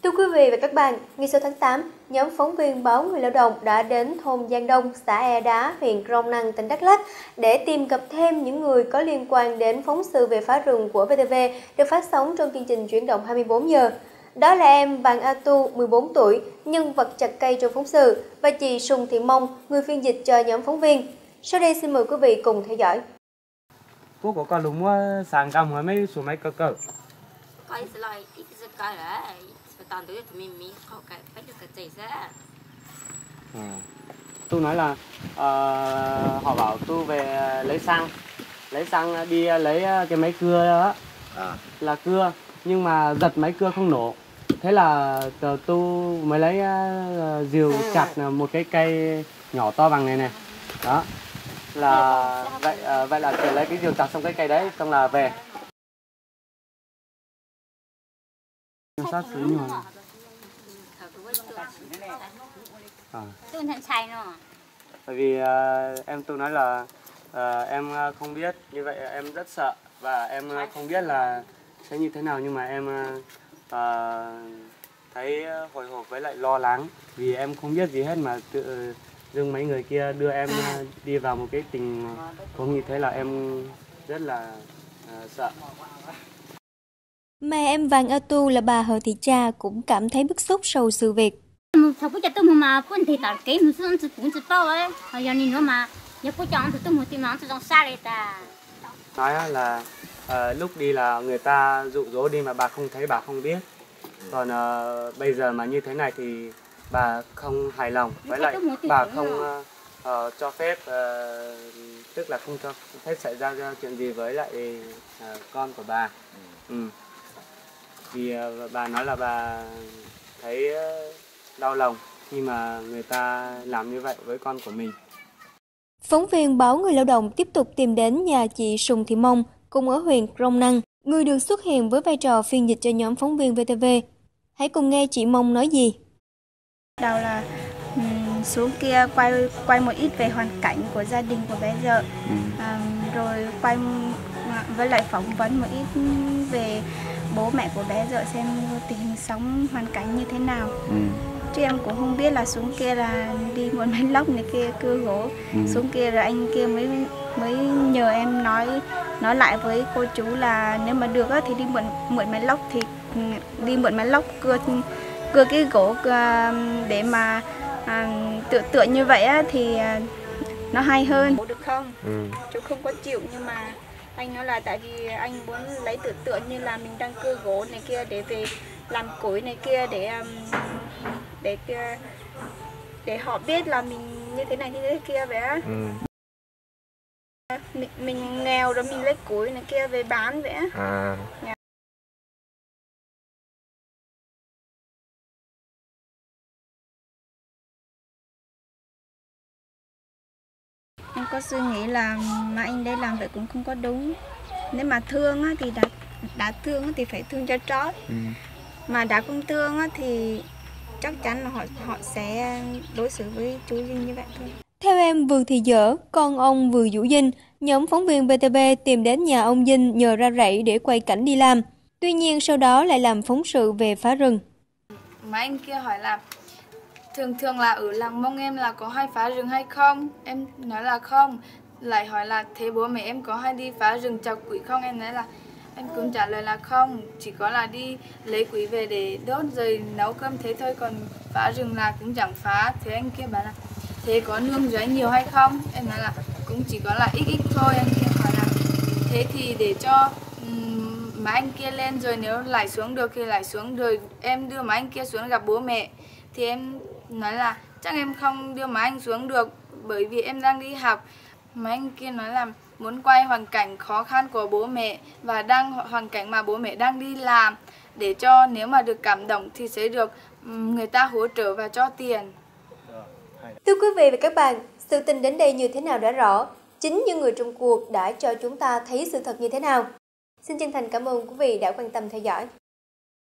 Thưa quý vị và các bạn, ngày 6 tháng 8, nhóm phóng viên báo Người Lao động đã đến thôn Giang Đông, xã E Đá, huyện Crong Năng, tỉnh Đắk Lắk để tìm gặp thêm những người có liên quan đến phóng sự về phá rừng của VTV được phát sóng trong chương trình Chuyển động 24 giờ. Đó là em Vàng A Tu, 14 tuổi, nhân vật chặt cây trong phóng sự, và chị Sùng Thị Mông, người phiên dịch cho nhóm phóng viên. Sau đây xin mời quý vị cùng theo dõi. Cô có còn đúng sáng cầm hỏi mấy số mấy cỡ. Coi lại ít cái đấy, toàn tới thì mình có cái phải được cái gì ra. Tôi nói là họ bảo tôi về lấy xăng đi lấy cái máy cưa đó, là cưa nhưng mà giật máy cưa không nổ. Thế là tôi mới lấy rìu chặt một cái cây nhỏ to bằng này đó, là vậy là chỉ lấy cái rìu chặt xong cái cây đấy xong là về. Sát xứ nhiều. Tôi thành sai nó. Bởi vì tôi nói là em không biết, như vậy em rất sợ và em không biết là sẽ như thế nào, nhưng mà em thấy hồi hộp với lại lo lắng vì em không biết gì hết mà tự dưng mấy người kia đưa em đi vào một cái tình huống như thế là em rất là sợ. Mẹ em Vàng A Tu là bà Hờ Thị Cha cũng cảm thấy bức xúc sau sự việc. Sao bây giờ tôi mà phân thì tạo cái một số cũng chỉ bao ấy, giờ nhìn nó mà giờ cô chọn thì tôi một tìm nó trong xa đây ta. Nói là lúc đi là người ta dụ dỗ đi mà bà không thấy, bà không biết. Còn bây giờ mà như thế này thì bà không hài lòng, với lại bà không cho phép, tức là không cho phép xảy ra chuyện gì với lại con của bà. Vì bà nói là bà thấy đau lòng khi mà người ta làm như vậy với con của mình. Phóng viên báo Người Lao động tiếp tục tìm đến nhà chị Sùng Thị Mông, cùng ở huyện Crong Năng, người được xuất hiện với vai trò phiên dịch cho nhóm phóng viên VTV. Hãy cùng nghe chị Mông nói gì. Đầu là xuống kia quay một ít về hoàn cảnh của gia đình của bé vợ, rồi quay với lại phỏng vấn một ít về bố mẹ của bé vợ xem tình hình sống hoàn cảnh như thế nào. Chứ em cũng không biết là xuống kia là đi mượn máy lốc này kia cưa gỗ. Xuống kia rồi anh kia mới nhờ em nói lại với cô chú là nếu mà được thì đi mượn máy lốc, thì đi mượn máy lốc cưa cái gỗ để mà tựa như vậy thì nó hay hơn. Được không? Chú không có chịu, nhưng mà anh nói là tại vì anh muốn lấy tựa như là mình đang cưa gỗ này kia để về làm củi này kia để họ biết là mình như thế này như thế kia vậy á. Mình nghèo rồi mình lấy củi này kia về bán vậy á. Em có suy nghĩ là mà anh đây làm vậy cũng không có đúng. Nếu mà thương thì đã thương thì phải thương cho trót. Mà đã không thương thì chắc chắn là họ sẽ đối xử với chú Dinh như vậy thôi. Theo em Vườn Thị Dở, con ông Vườn Vũ Dinh, nhóm phóng viên VTV tìm đến nhà ông Dinh nhờ ra rẫy để quay cảnh đi làm. Tuy nhiên sau đó lại làm phóng sự về phá rừng. Mà anh kia hỏi là thường là ở làng Mông em là có hay phá rừng hay không? Em nói là không. Lại hỏi là thế bố mẹ em có hay đi phá rừng chặt củi không? Em nói là em cũng trả lời là không, chỉ có là đi lấy củi về để đốt rồi nấu cơm thế thôi, còn phá rừng là cũng chẳng phá. Thế anh kia bảo là thế có nương rẫy nhiều hay không? Em nói là cũng chỉ có là ít thôi. Anh kia hỏi là thế thì để cho má anh kia lên, rồi nếu lại xuống được thì lại xuống, rồi em đưa má anh kia xuống gặp bố mẹ. Thì em nói là chắc em không đưa má anh xuống được bởi vì em đang đi học. Má anh kia nói là muốn quay hoàn cảnh khó khăn của bố mẹ và hoàn cảnh mà bố mẹ đang đi làm, để cho nếu mà được cảm động thì sẽ được người ta hỗ trợ và cho tiền. Thưa quý vị và các bạn, sự tình đến đây như thế nào đã rõ. Chính những người trong cuộc đã cho chúng ta thấy sự thật như thế nào. Xin chân thành cảm ơn quý vị đã quan tâm theo dõi.